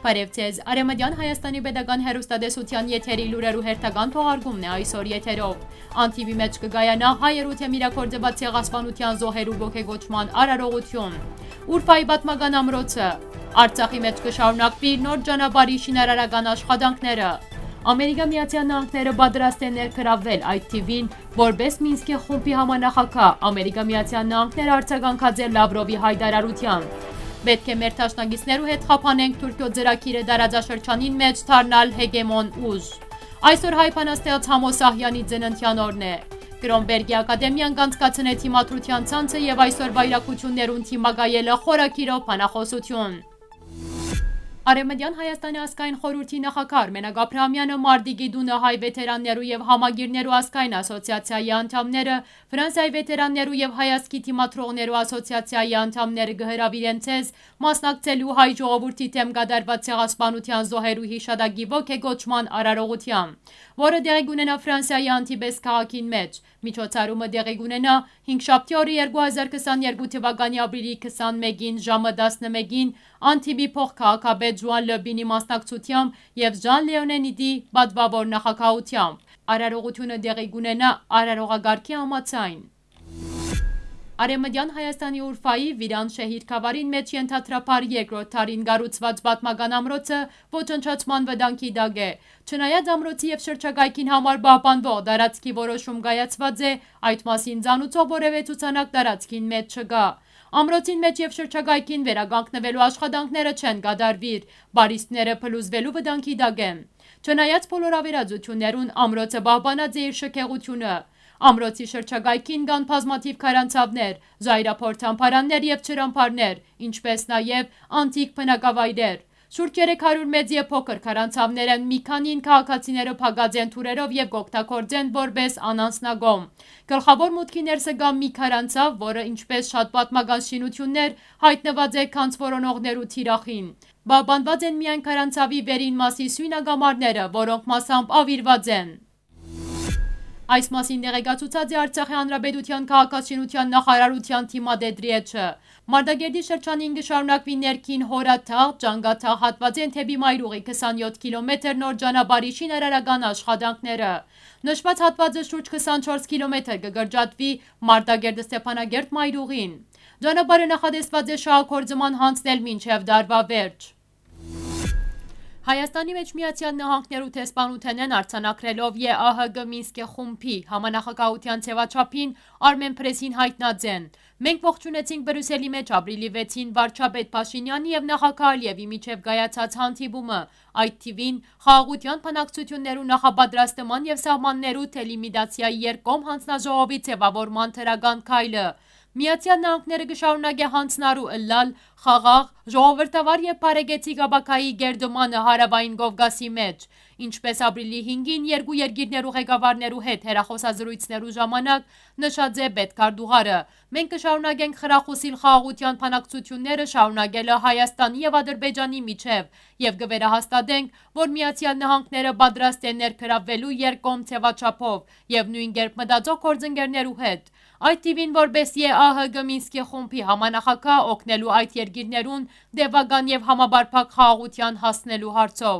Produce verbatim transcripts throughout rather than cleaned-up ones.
Բարև ձեզ, Արևմտյան Հայաստանի Պետական հեռուստատեսության եթերի լուրերու հերթական թողարկումն է այսօր եթերով։ Անթիվի մեջ կգայանա հայերու թեմիրակորձված ցեղասպանության զոհերու ոգեգոճման արարողություն։ Ուրֆայի պատմական ամրոցը, Արցախի մեջ կշարունակվի նոր ճանապարհի շինարարական աշխատանքները։ Ամերիկա Միացյալ Նահանգները պատրաստ է ներգրավվել այդ թիվին, որպես Մինսկի խումբի համանախագահ Ամերիկա Միացյալ Նահանգները արձագանքած է Լավրովի հայտարարությամբ։ Պետք է մեր թաշնագիսներու հետ խափանենք Թուրքիո ծրագիրը դարաձաշրջանին մեջ դառնալ հեգեմոն ուժ։ Այսօր հայ բանաստեղծ Համո Սահյանի ծննդյան օրն է։ Կրոնբերգի ակադեմիան կանցկացնե թիմադրության ցանցը եւ այսօր վայրակություններուն թիմագայելը խորակիրով բանախոսություն։ Արևմտյան Հայաստանի ազգային խորհրդի նախագահ Արմենակ Աբրահամյանը մարտի դունը հայ վետերաններու եւ համագիրներու ազգային ասոցիացիայի անդամները, Ֆրանսիայի վետերաններու եւ հայազգի թիմադրողներու ասոցիացիայի անդամները գհրավիրեն ցեզ մասնակցելու հայ ժողովրդի դեմ կատարված ցեղասպանության զոհերու հիշադակի ոգեգոճման արարողությամբ, որը դեղի կունենա Ֆրանսիայի Անտիբես քաղաքին մեջ։ Միջոցառումը դեղի կունենա հինգշաբթի օրը երկու հազար քսաներկու թվականի ապրիլի քսանմեկին ժամը տասնմեկին Անտիբի փոխքաղաքապետ Ժուան Լոբինի մասնակցությամբ եւ Ժան Լեոնենիդի պատվավոր նախագահությամբ։ Արարողությունը դեղի կունենա արարողագարքի համաձայն։ Արևմտյան Հայաստանի Ուրֆայի Վիրան Շեհիր Քավարին մեջ ենթադրաբար երկրորդ տարին կառուցված պատմական ամրոցը ոչնչացման վտանգի տակ է։ Չնայած ամրոցի եւ շրջակայքին համար պահպանվող տարածքի որոշում կայացված է, այդ մասին ցանուցող որևէ ցուցանակ տարածքին մեջ չկա։ Ամրոցին մեջ եւ շրջակայքին վերականգնվելու աշխատանքները չեն կատարվիր, բարիստները փլուզվելու վտանգի տակ են։ Չնայած բոլոր ավերածություններուն ամրոցը պահպանած է իր շքեղությունը։ Ամրոցի շրջակայքին կան բազմաթիվ քարանձավներ, զայրափորձ ամբարաններ եւ ջրամբարներ, ինչպես նաեւ անտիկ բնակավայրեր։ Շուրջ երեք հարյուր մեծ եւ փոքր քարանձավներ են, մի քանին քաղաքացիները փակած են թուրերով եւ կօգտագործեն որպես անանցնագոմ։ Գլխավոր մուտքի ներսը կա մի քարանձավ, որը ինչպես շատ պատմական շինություններ հայտնված է քանց որոնողներու թիրախին։ Պահպանված են միայն քարանձավի վերին մասի սյունագամարները, որոնք մասամբ ավիրված են։ Այս մասին տեղեկացուցած է Արցախի Հանրապետության քաղաքաշինության նախարարության թիմադեդրիեչը։ Մարտակերտի շրջանին կշարունակվի ներքին հորաթաղ, ճանգաթաղ հատվածեն թեպի Մայրուղի քսանյոթ կիլոմետր նոր ճանապարհի շինարարական աշխատանքները։ Նշված հատվածը շուրջ քսանչորս կիլոմետր կգրջատվի Մարտակերտ Ստեփանագերտ Մայրուղին։ Ճանապարհը նախադեсված է շահագործման հանձնել մինչև դարվա վերջ։ Հայաստանի մեջ Միացյալ Նահանգներու տեսփանութենեն արձանագրելով Է Ա Հ Գ Մինսկի խումբի համանախագահության ցեվաչափին Armen Press-ին հայտնած են։ Մենք ողջունեցինք Բրյուսելի մեջ ապրիլի վեցին վարչապետ Փաշինյանի եւ նախագահ Ալիևի միջև կայացած հանդիպումը, այդ թիվին խաղաղության բանակցություններու նախապատրաստման եւ սահմաններու դելիմիտացիայի երկկողմ հանձնաժողովի ձևավորման թերական քայլը։ Միացյալ Նահանգները կշարունակի հանձնարու ըլլալ խաղաղ, ժողովրդավար եւ բարեկեցիկ ապակայի գերդմանը հարավային Կովկասի մեջ, ինչպես ապրիլի հինգին երկու երկիրներու ղեկավարներու հետ հեռախոսազրույցներու ժամանակ նշած է Պետքարտուղարը։ Մենք կշարունակենք խրախուսիլ խաղաղության բանակցությունները շարունակելը Հայաստանի եւ Ադրբեջանի միջև եւ կվերահաստատենք, որ Միացյալ Նահանգները պատրաստ է ներգրավվելու երկկողմ ցեվաչափով եւ նույն կերպ մտածող գործընկերներու հետ։ Այդ թիվին որպես Է Ա Հ Գ Մինսկի խումբի համանախագահ օգնելու այդ երկիրներուն դեպական եւ համաբարփակ խաղաղության հասնելու հարցով։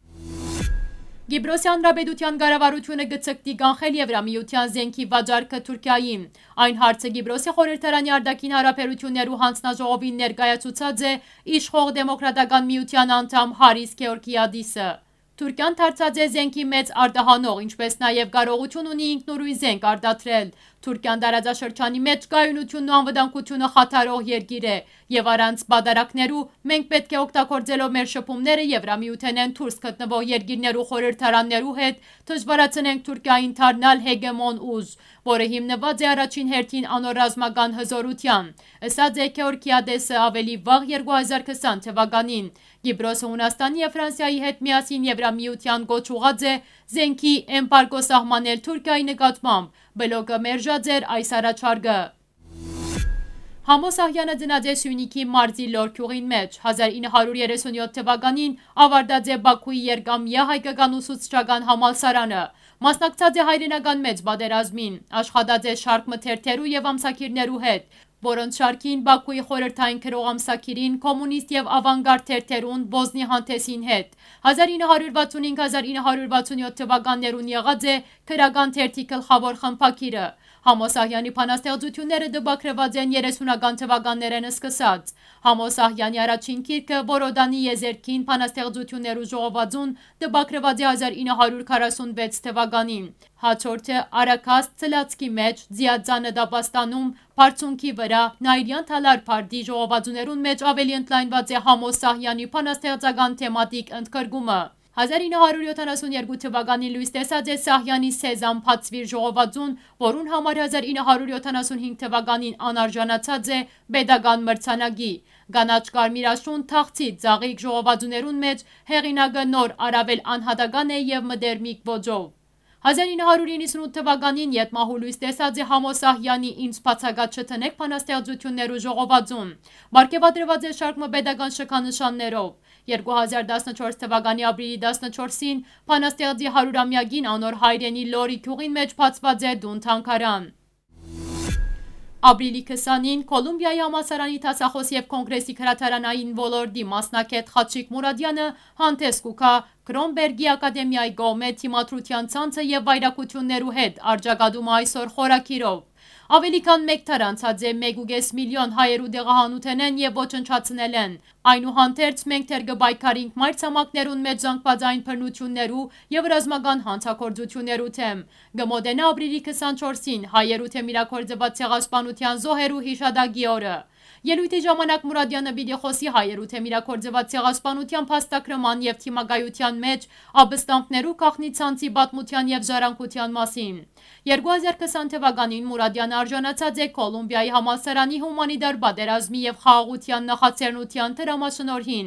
Կիպրոսի Հանրապետության կառավարությունը կցկտի կանխել Եվրամիության զենքի վաճառքը Թուրքիային։ Այն հարցը Կիպրոսի խորհրդարանի արտաքին հարաբերություններու հանձնաժողովին ներկայացուցած է իշխող դեմոկրատական միության անդամ Հարիս Գեորգիադիսը։ Թուրքիան դարձած է զենքի մեծ արտահանող, ինչպես նաև կարողություն ունի ինքնուրույն զենք արտադրել։ Թուրքիան տարածաշրջանի մեջ կայունությունն ու անվտանգությունը խաթարող երկիր է, եւ առանց բادرակներու մենք պետք է օգտագործելով մեր շփումները Եվրամիութենեն դուրս գտնվող երկիրներու խորհրդարաններու հետ դժվարացնենք Թուրքիային դառնալ հեգեմոն ուժ, որը հիմնված է առաջին հերթին անորազմական հզորության, ըսած է Գեորգիադեսը ավելի վաղ երկու հազար քսան թվականին։ Կիպրոսը Հունաստանի եւ Ֆրանսիայի հետ միասին Եվրամիության կոչ ուղղած է զենքի էմբարգո սահմանել Թուրքիայի նկատմամբ, բլոկը մերժած էր այս առաջարկը։ Համո Սահյանը ծնած է Սյունիքի մարզի Լորքյուղին մեջ, հազար ինը հարյուր երեսունյոթ թվականին ավարտած է Բաքուի երկամյա հայկական ուսուցչական համալսարանը, մասնակցած է հայրենական մեծ պատերազմին, աշխատած է շարք մթերթերու եւ ամսակիրներու հետ, որոնց շարքին Բաքուի խորհրդային քրող ամսաքիրին, կոմունիստ եւ ավանգարդ թերթերուն Բոզնի Հանտեսին հետ հազար ինը հարյուր վաթսունհինգ - հազար ինը հարյուր վաթսունյոթ թվականներուն եղած է քրական թերթի գլխավոր խմբակիրը։ Համո Սահյանի բանաստեղծությունները դպաքրված են երեսունական թվականներեն սկսած։ Համո Սահյանի առաջին գիրքը Բորոդանի եզերքին բանաստեղծություններու ժողովածուն դպաքրված է հազար ինը հարյուր քառասունվեց թվականին։ Հաջորդը Արաքած ծլացքի մեջ ձիածանը դապաստանում բարձունքի վրա Նայիրյան թալար փարդի ժողովածուներուն մեջ ավելի ընդլայնված է Համո Սահյանի բանաստեղծական թեմատիկ ընդգրկումը։ հազար ինը հարյուր յոթանասունյոթ թվականին լույս տեսած է Սահյանի Սեզամ Փածվիր ժողովածուն, որուն համար հազար ինը հարյուր յոթանասունհինգ թվականին անարժանացած է Պետական մրցանակի։ Գանաչ կարմիր աշուն թախծի ծաղիկ ժողովածուներուն մեջ հեղինակը նոր առավել անհատական է եւ մդերմիկ ոճով։ հազար ինը հարյուր իննսունութ թվականին ետմահու լույս տեսած է Համո Սահյանի «Ինձ բացակայ չթնեք» բանաստեղծություններու ժողովածուն։ Բարգեւադրված է շարք մը պետական շքանշաններով։ երկու հազար տասնչորս թվականի ապրիլի տասնչորսին բանաստեղծի հարյուրամյակին անոր հայրենի Լորի գյուղին մեջ բացված է դուն թանգարան։ Ապրիլի քսանին Կոլումբիայի համալսարանի դասախոս եւ կոնգրեսի քրատարանային ոլորտի մասնակետ Խաչիկ Մուրադյանը հանդես կուքա Կրոնբերգի ակադեմիայի կողմէ թիմադրության ցանցը եւ վայրակություններու հետ արձակադումը այսօր խորակիրով։ Ավելի քան մեկ թար անցած է մեկուկես միլիոն հայերու դեղահանութենեն եւ ոչնչացնել են։ Այնուհանդերձ մենք թեր կբայքարինք մայրցամաքներուն մեջ զանգվածային բռնություններու եւ ռազմական հանցագործություններու թեմ։ Գմոդենա ապրիլի քսանչորսին հայերու թեմ իրաքորձված ցեղասպանության զոհերու հիշադակի օրը։ Ելույթի ժամանակ Մուրադյանը պիտի խոսի հայերու թեմ իրաքորձված ցեղասպանության փաստագրման եւ թիմագայության մեջ աբստամբներու կախնի ցանցի պատմության եւ ժառանգության մասին։ երկու հազար քսան թվականին Մուրադյանը արժանացած է Կոլումբիայի համալսարանի հումանիտար պատերազմի եւ խաղաղության նախաձեռնության դրամաշնորհին։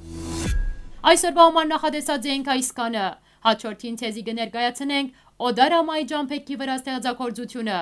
Այսօրվա համար նախատեսած ենք այսքանը։ Հաջորդին ցեզի կներկայացնենք Օդար Ամայի Ջամփեքի վրա ստեղծագործությունը։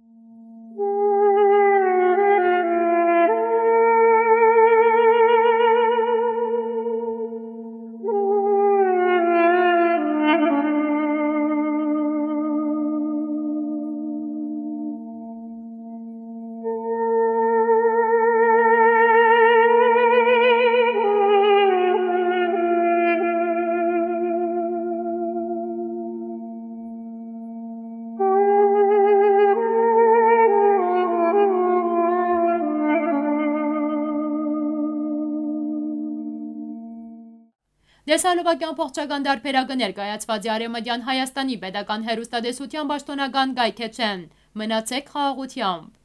Դեսալովակյան փոխչական դարբերակը ներկայացված է Արևմտյան Հայաստանի պետական հեռուստատեսության պաշտոնական կայքէջեն։ Մնացեք խաղաղությամբ։